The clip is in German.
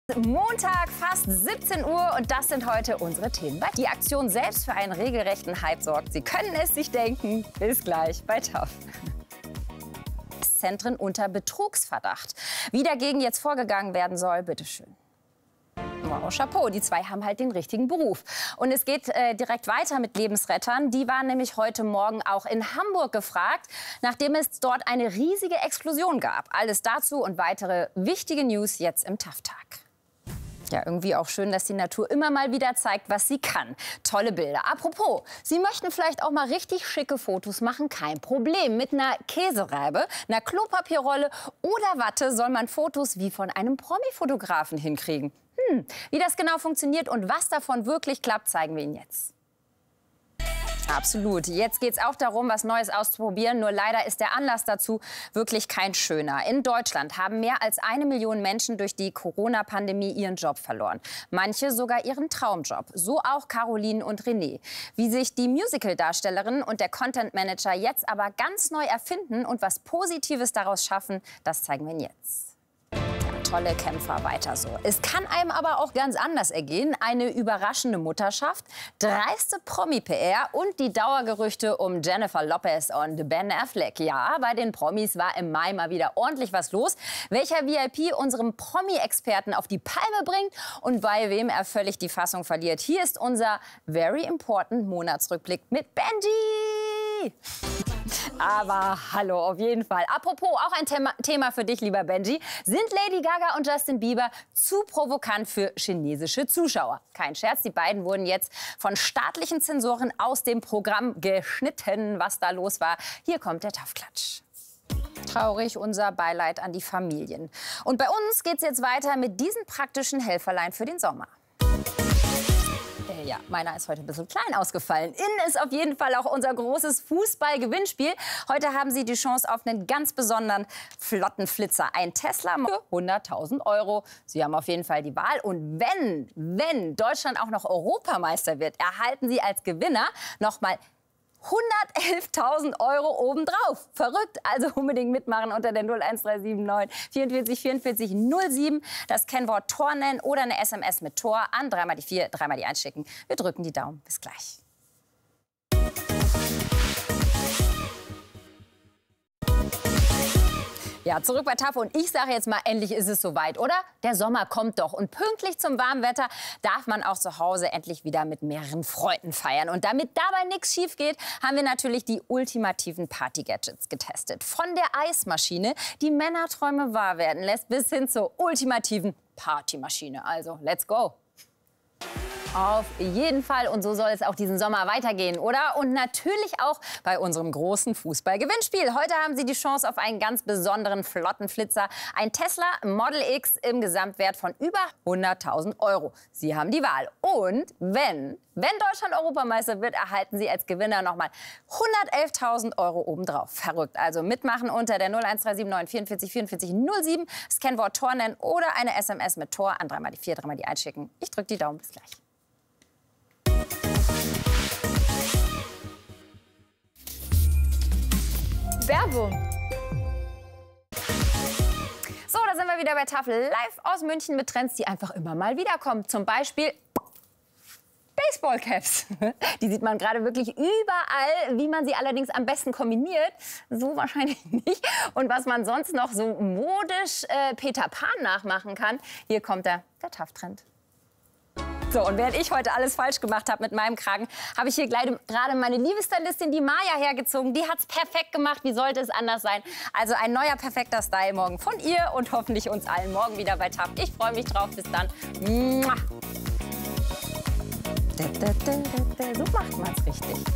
Montag, fast 17 Uhr und das sind heute unsere Themen. Die Aktion selbst für einen regelrechten Hype sorgt. Sie können es sich denken. Bis gleich bei TAF. Zentren unter Betrugsverdacht. Wie dagegen jetzt vorgegangen werden soll, bitteschön. Wow, Chapeau, die zwei haben halt den richtigen Beruf. Und es geht direkt weiter mit Lebensrettern. Die waren nämlich heute Morgen auch in Hamburg gefragt, nachdem es dort eine riesige Explosion gab. Alles dazu und weitere wichtige News jetzt im TAF-Tag. Ja, irgendwie auch schön, dass die Natur immer mal wieder zeigt, was sie kann. Tolle Bilder. Apropos, Sie möchten vielleicht auch mal richtig schicke Fotos machen? Kein Problem. Mit einer Käsereibe, einer Klopapierrolle oder Watte soll man Fotos wie von einem Promi-Fotografen hinkriegen. Wie das genau funktioniert und was davon wirklich klappt, zeigen wir Ihnen jetzt. Absolut. Jetzt geht es auch darum, was Neues auszuprobieren. Nur leider ist der Anlass dazu wirklich kein schöner. In Deutschland haben mehr als 1 Million Menschen durch die Corona-Pandemie ihren Job verloren. Manche sogar ihren Traumjob. So auch Caroline und René. Wie sich die Musical-Darstellerin und der Content-Manager jetzt aber ganz neu erfinden und was Positives daraus schaffen, das zeigen wir Ihnen jetzt. Tolle Kämpfer, weiter so. Es kann einem aber auch ganz anders ergehen. Eine überraschende Mutterschaft, dreiste Promi-PR und die Dauergerüchte um Jennifer Lopez und Ben Affleck. Ja, bei den Promis war im Mai mal wieder ordentlich was los. Welcher VIP unserem Promi-Experten auf die Palme bringt und bei wem er völlig die Fassung verliert. Hier ist unser Very Important Monatsrückblick mit Benji. Aber hallo, auf jeden Fall. Apropos, auch ein Thema für dich, lieber Benji. Sind Lady Gaga und Justin Bieber zu provokant für chinesische Zuschauer? Kein Scherz, die beiden wurden jetzt von staatlichen Zensoren aus dem Programm geschnitten. Was da los war, hier kommt der TAF-Klatsch. Traurig, unser Beileid an die Familien. Und bei uns geht's jetzt weiter mit diesen praktischen Helferlein für den Sommer. Ja, meiner ist heute ein bisschen klein ausgefallen. Innen ist auf jeden Fall auch unser großes Fußball-Gewinnspiel. Heute haben Sie die Chance auf einen ganz besonderen flotten Flitzer. Ein Tesla für 100.000 Euro. Sie haben auf jeden Fall die Wahl. Und wenn Deutschland auch noch Europameister wird, erhalten Sie als Gewinner noch mal 111.000 Euro obendrauf. Verrückt. Also unbedingt mitmachen unter der 01379 44 44 07. Das Kennwort Tor nennen oder eine SMS mit Tor an 3 mal die 4, 3 mal die 1 schicken. Wir drücken die Daumen. Bis gleich. Ja, zurück bei TAF und ich sage jetzt mal, endlich ist es soweit, oder? Der Sommer kommt doch und pünktlich zum warmen Wetter darf man auch zu Hause endlich wieder mit mehreren Freunden feiern. Und damit dabei nichts schief geht, haben wir natürlich die ultimativen Party-Gadgets getestet. Von der Eismaschine, die Männerträume wahr werden lässt, bis hin zur ultimativen Partymaschine. Also, let's go! Auf jeden Fall. Und so soll es auch diesen Sommer weitergehen, oder? Und natürlich auch bei unserem großen Fußball-Gewinnspiel. Heute haben Sie die Chance auf einen ganz besonderen flotten Flitzer. Ein Tesla Model X im Gesamtwert von über 100.000 Euro. Sie haben die Wahl. Und wenn Deutschland Europameister wird, erhalten Sie als Gewinner noch mal 111.000 Euro obendrauf. Verrückt. Also mitmachen unter der 01379 44 44 07. Das Kennwort Tor nennen oder eine SMS mit Tor an 3 mal die 4, 3 mal die 1 schicken. Ich drücke die Daumen. Bis gleich. Werbung. So, da sind wir wieder bei TAF live aus München mit Trends, die einfach immer mal wiederkommen. Zum Beispiel Baseballcaps. Die sieht man gerade wirklich überall. Wie man sie allerdings am besten kombiniert, so wahrscheinlich nicht. Und was man sonst noch so modisch Peter Pan nachmachen kann, hier kommt der TAF-Trend. So, und während ich heute alles falsch gemacht habe mit meinem Kragen, habe ich hier gerade meine liebe Stylistin, die Maja, hergezogen. Die hat's perfekt gemacht. Wie sollte es anders sein? Also ein neuer perfekter Style morgen von ihr und hoffentlich uns allen morgen wieder bei TAF. Ich freue mich drauf. Bis dann. So macht man's richtig.